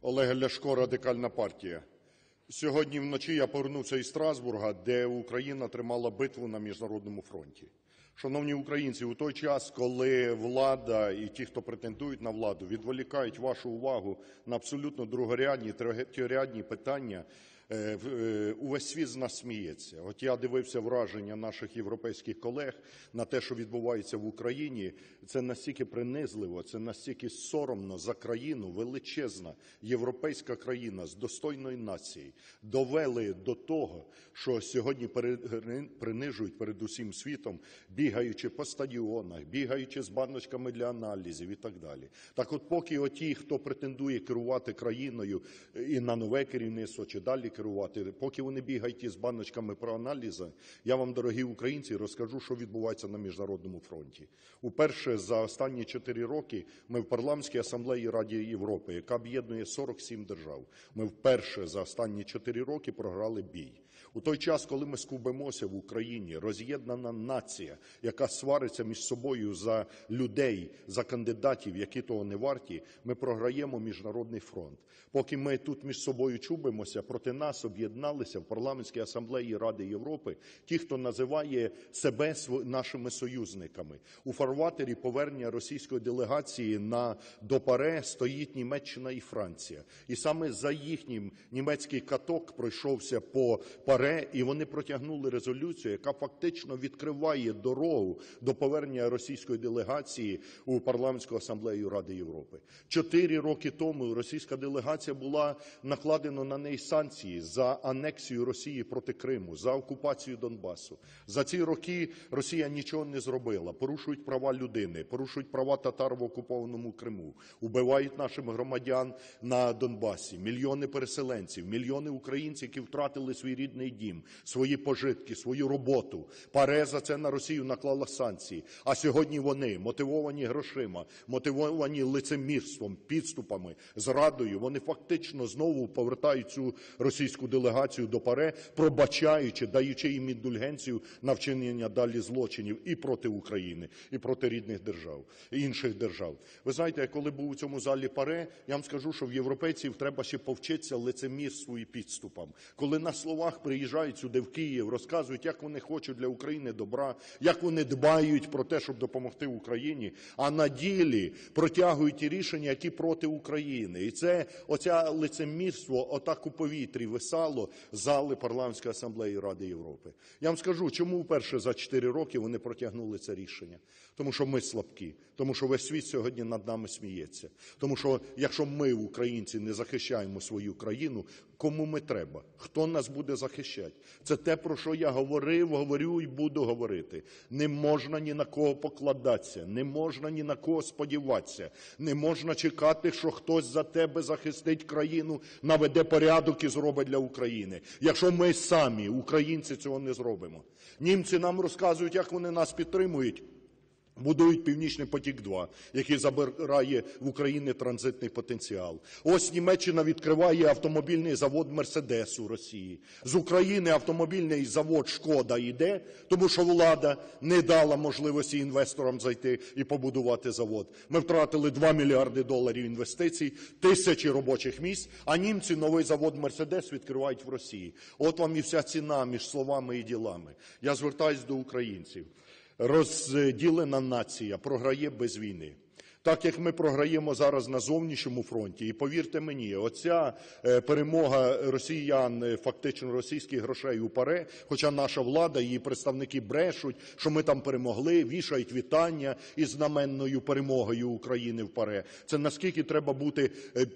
Олег Ляшко, Радикальна партія. Сьогодні вночі я повернувся із Страсбурга, де Україна тримала битву на міжнародному фронті. Шановні українці, у той час, коли влада і ті, хто претендують на владу, відволікають вашу увагу на абсолютно другорядні, третьорядні питання, увесь світ з нас сміється. От я дивився враження наших європейських колег на те, що відбувається в Україні. Це настільки принизливо, це настільки соромно за країну, величезна європейська країна з достойною нацією. Довели до того, що сьогодні принижують перед усім світом, бігаючи по стадіонах, бігаючи з баночками для аналізів і так далі. Так от поки оті, хто претендує керувати країною і на нове керівництво, чи далі керувати, поки вони бігають із баночками про аналізи, я вам, дорогі українці, розкажу, що відбувається на міжнародному фронті. Уперше за останні 4 роки ми в Парламентській асамблеї Ради Європи, яка об'єднує 47 держав, ми вперше за останні 4 роки програли бій. У той час, коли ми скубимося в Україні, роз'єднана нація, яка свариться між собою за людей, за кандидатів, які того не варті, ми програємо міжнародний фронт. Поки ми тут між собою чубимося, проти нас об'єдналися в Парламентській асамблеї Ради Європи ті, хто називає себе нашими союзниками. У фарватері повернення російської делегації до ПАРЕ стоїть Німеччина і Франція. І саме за їхнім німецький каток пройшовся по ПАРЕ, і вони протягнули резолюцію, яка фактично відкриває дорогу до повернення російської делегації у Парламентську асамблею Ради Європи. 4 роки тому російська делегація була накладено на неї санкції за анексію Росії проти Криму, за окупацію Донбасу. За ці роки Росія нічого не зробила. Порушують права людини, порушують права татар в окупованому Криму, убивають наших громадян на Донбасі, мільйони переселенців, мільйони українців, які втратили свій рідний дім, свої пожитки, свою роботу. ПАРЕ за це на Росію наклала санкції. А сьогодні вони, мотивовані грошима, мотивовані лицемірством, підступами, зрадою, вони фактично знову повертають цю російську делегацію до ПАРЕ, пробачаючи, даючи їм індульгенцію на вчинення далі злочинів і проти України, і проти рідних держав, і інших держав. Ви знаєте, я коли був у цьому залі ПАРЕ, я вам скажу, що в європейців треба ще повчитися лицемірству і підступам. Коли на словах приїжджають сюди в Київ, розказують, як вони хочуть для України добра, як вони дбають про те, щоб допомогти Україні, а на ділі протягують ті рішення, які проти України. І це оце лицемірство отак у повітрі висало зали Парламентської асамблеї Ради Європи. Я вам скажу, чому вперше за 4 роки вони протягнули це рішення. Тому що ми слабкі, тому що весь світ сьогодні над нами сміється. Тому що якщо ми, українці, не захищаємо свою країну, кому ми треба? Хто нас буде захищати? Це те, про що я говорив, говорю і буду говорити. Не можна ні на кого покладатися, не можна ні на кого сподіватися, не можна чекати, що хтось за тебе захистить країну, наведе порядок і зробить для України. Якщо ми самі, українці, цього не зробимо. Німці нам розказують, як вони нас підтримують. Будують Північний потік-2, який забирає в Україні транзитний потенціал. Ось Німеччина відкриває автомобільний завод «Мерседес» у Росії. З України автомобільний завод «Шкода» йде, тому що влада не дала можливості інвесторам зайти і побудувати завод. Ми втратили $2 мільярди інвестицій, тисячі робочих місць, а німці новий завод «Мерседес» відкривають в Росії. От вам і вся ціна між словами і ділами. Я звертаюсь до українців. Розділена нація програє без війни. Так, як ми програємо зараз на зовнішньому фронті, і повірте мені, оця перемога росіян, фактично російських грошей у ПАРЕ, хоча наша влада, її представники брешуть, що ми там перемогли, вішають вітання із знаменною перемогою України в ПАРЕ. Це наскільки треба бути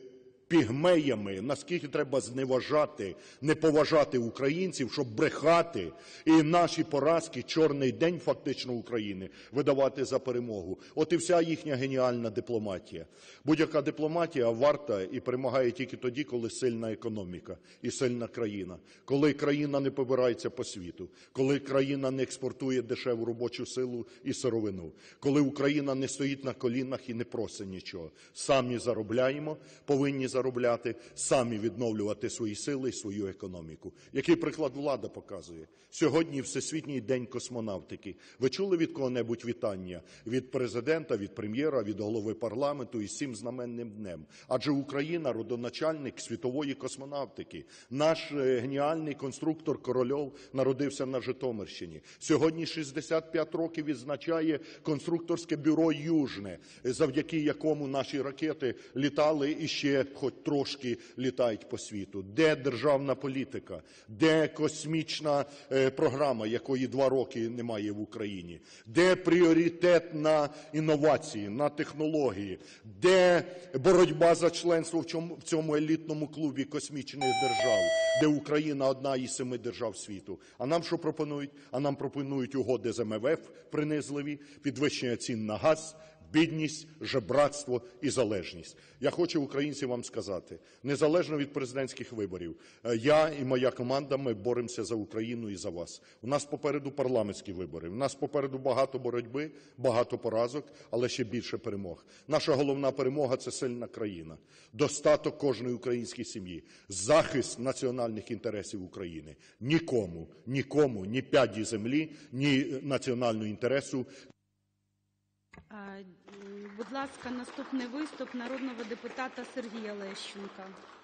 пігмеями, наскільки треба зневажати, не поважати українців, щоб брехати і наші поразки, чорний день фактично України, видавати за перемогу. От і вся їхня геніальна дипломатія. Будь-яка дипломатія варта і перемагає тільки тоді, коли сильна економіка і сильна країна. Коли країна не побирається по світу, коли країна не експортує дешеву робочу силу і сировину, коли Україна не стоїть на колінах і не просить нічого. Самі заробляємо, повинні заробляти заробляти, самі відновлювати свої сили і свою економіку. Який приклад влада показує? Сьогодні Всесвітній день космонавтики. Ви чули від кого-небудь вітання? Від президента, від прем'єра, від голови парламенту із цим знаменним днем? Адже Україна – родоначальник світової космонавтики. Наш геніальний конструктор Корольов народився на Житомирщині. Сьогодні 65 років відзначає конструкторське бюро «Южне», завдяки якому наші ракети літали і ще хоч трошки літають по світу. Де державна політика? Де космічна програма, якої 2 роки немає в Україні? Де пріоритет на інновації, на технології? Де боротьба за членство в цьому елітному клубі космічних держав, де Україна одна із 7 держав світу? А нам що пропонують? А нам пропонують угоди з МВФ принизливі, підвищення цін на газ, бідність, жебрацтво і залежність. Я хочу, українці, вам сказати, незалежно від президентських виборів, я і моя команда, ми боремося за Україну і за вас. У нас попереду парламентські вибори, у нас попереду багато боротьби, багато поразок, але ще більше перемог. Наша головна перемога – це сильна країна, достаток кожної української сім'ї, захист національних інтересів України. Нікому, ні п'яді землі, ні національного інтересу. Будь ласка, наступний виступ народного депутата Сергія Лещенка.